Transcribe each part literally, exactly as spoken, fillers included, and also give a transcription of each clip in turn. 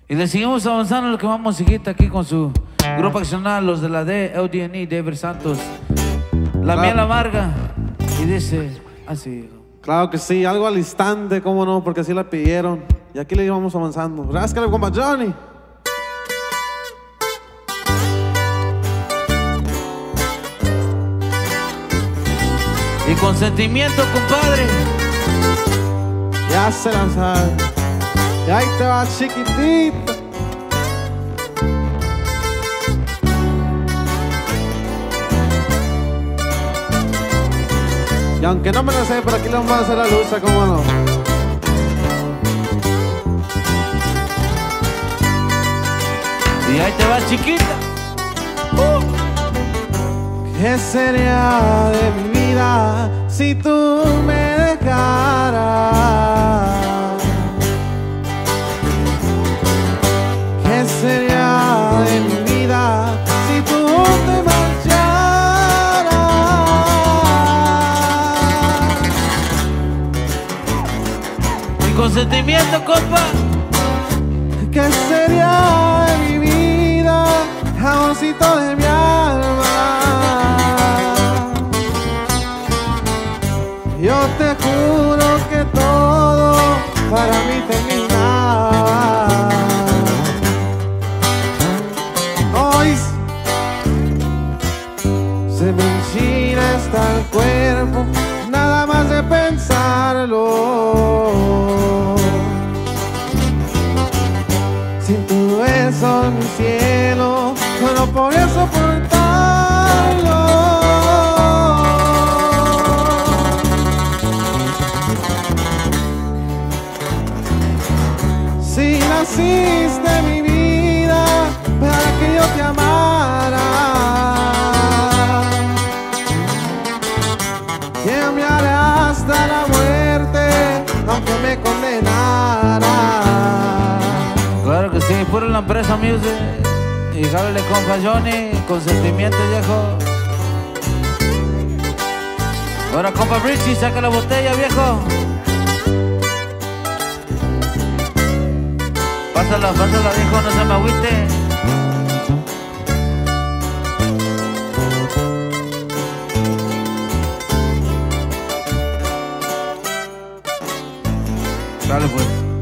Y le seguimos avanzando lo que vamos musiquita aquí con su grupo accional, los de la D, L D N I, David Santos. La Claro. miel amarga. Y dice así. Claro que sí, algo al instante, cómo no, porque así la pidieron. Y aquí le íbamos avanzando. Ráscale, compa Johnny. Y con sentimiento, compadre. Ya se la sabe. Y ahí te va, chiquitito. Y aunque no me la sé, por aquí le vamos a hacer la luz, cómo no. Y ahí te va, chiquita. Uh. ¿Qué sería de mi vida si tú me dejaras? ¿Qué sería de mi vida si tú te marcharas? Y con sentimiento, compa. ¿Qué sería de mi vida, jamoncito de mi alma? Yo te juro que todo para mí terminaba. Hoy se me enchina hasta el cuerpo, nada más de pensarlo. Sin tu beso en mi cielo, no podría soportarlo. Si naciste mi vida para que yo te amara, que me hará hasta la muerte, aunque me condenara. Claro que sí, puro la empresa music. Y jábele, compa Johnny, con sentimiento, viejo. Ahora, compa Richie, saca la botella, viejo. Pásala, pásala, viejo, no se me agüite. Dale, pues.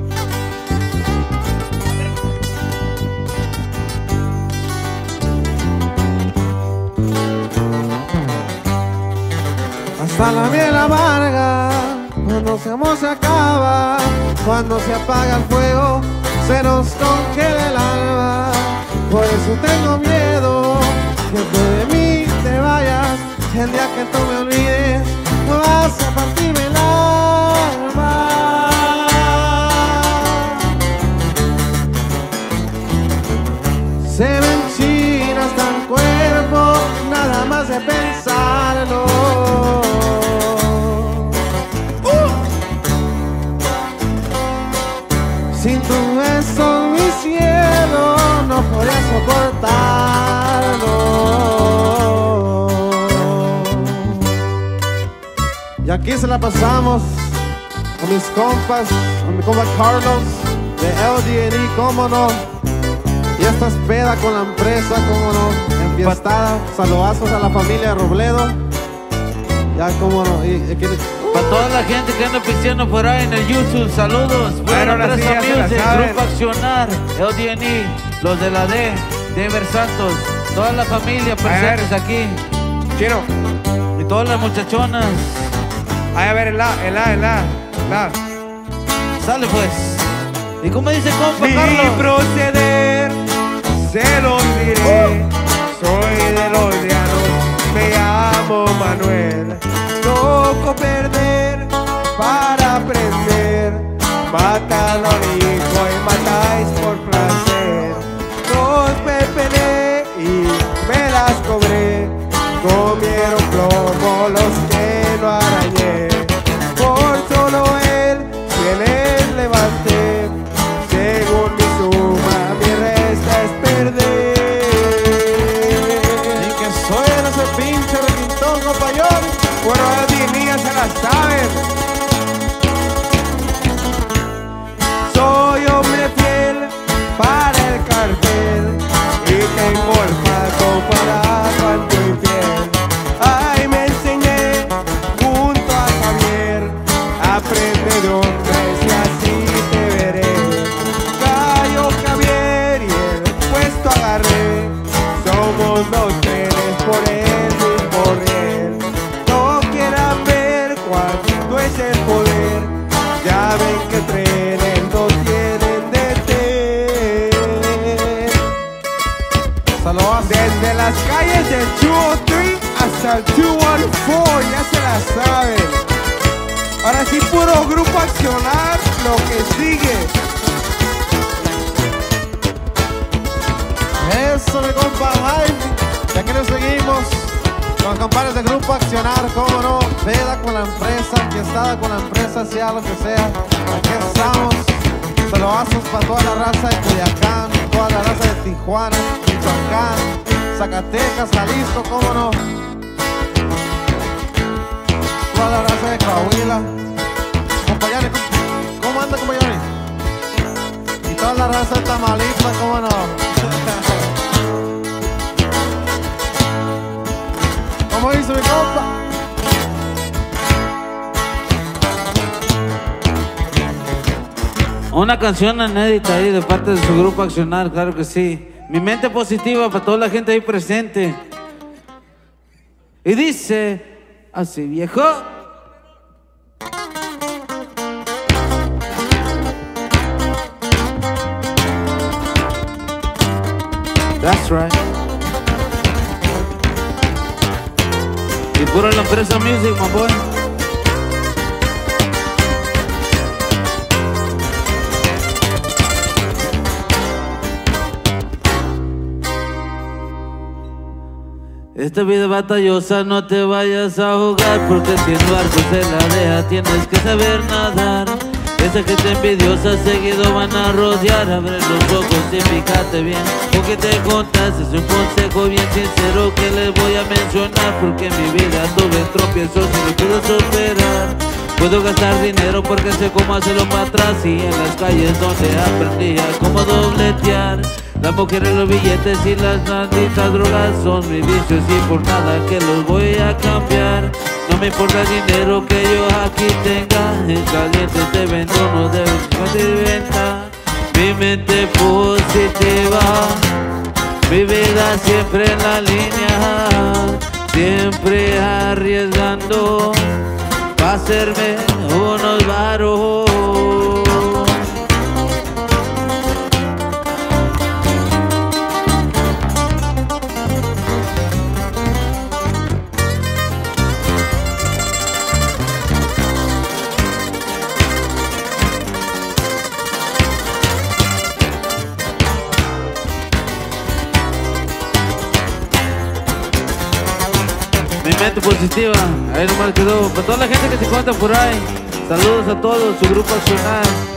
Hasta la miel amarga, cuando su amor se acaba, cuando se apaga el fuego, se nos congela el alma. Por eso tengo miedo que tú de mí te vayas. El día que tú me olvides, vas a partirme el alma. Se me enchina hasta el cuerpo, nada más de pensarlo. Sin tu beso mi cielo no podría soportarlo. Y aquí se la pasamos con mis compas, con mi compa Carlos de L D N I, cómo no. Y esta es peda con la empresa, cómo no, enfiestada. Saludazos a la familia Robledo. Ya cómo no. Y, y, y, Para toda la gente que anda pisteando por ahí en el YouTube, saludos. Bueno, la empresa music, grupo accionar, L D N I, los de la D, David Santos, toda la familia presentes aquí. Chino. Y todas las muchachonas. Ahí a ver el la, el la, el la, la. Sale pues. ¿Y cómo dice compa Mi Carlos? proceder se los diré. Soy de los llanos, me llamo Manuel. Toco perder para aprender. Matan al hijo y matáis por placer. Los pepené y me las cobré. Comieron plomo los que no arañé. Por solo él, quienes levanté. Según mi suma, mi resta es perder. y que soy en ese pinche requintón, compañero. Bueno, las niñas se las saben. Soy para el cartel y tengo olfato para canto infiel. Ay, me enseñé junto a Javier, aprende de hombres y así te veré. Cayó Javier y el puesto agarré, somos los trenes por el mismo riel. No quieran ver cuánto es el poder, ya ven que trenes no tienen detén. Saludos. Desde las calles del doscientos tres hasta el doscientos catorce, ya se la saben. Ahora sí, puro Grupo Accionar, lo que sigue. Eso, mi compa Jaime. Y aquí nos seguimos con los compadres del Grupo Accionar, cómo no, veda con la empresa, que estaba con la empresa, sea lo que sea. Aquí estamos, saludazos para toda la raza de Culiacán, toda la raza de Tijuana, Michoacán, Zacatecas, Jalisco, cómo no. Toda la raza de Coahuila. Compañeros, ¿cómo anda, compañeros? Y toda la raza de Tamaulipas, cómo no. ¿Cómo hizo mi compa? Una canción inédita ahí de parte de su Grupo Accionar, claro que sí. Mi mente positiva para toda la gente ahí presente. Y dice así, viejo. That's right. Y pura la empresa Music, my boy. Esta vida batallosa, no te vayas a jugar, porque si el barco se la deja tienes que saber nadar. Esa gente envidiosa seguido van a rodear. Abre los ojos y fíjate bien porque te contas. Es un consejo bien sincero que les voy a mencionar, porque en mi vida tuve tropiezos y no puedo superar. Puedo gastar dinero porque sé cómo hacerlo para atrás, y en las calles donde aprendí a cómo dobletear. Las mujeres, los billetes y las malditas drogas son mis vicios, y por nada que los voy a cambiar. No me importa el dinero que yo aquí tenga, en caliente te vendo, no debes de venta. Mi mente positiva, mi vida siempre en la línea, siempre arriesgando pa' hacerme unos varos. Mi mente positiva, ahí nomás quedó. Para toda la gente que se encuentra por ahí, saludos a todos, su Grupo Accionar.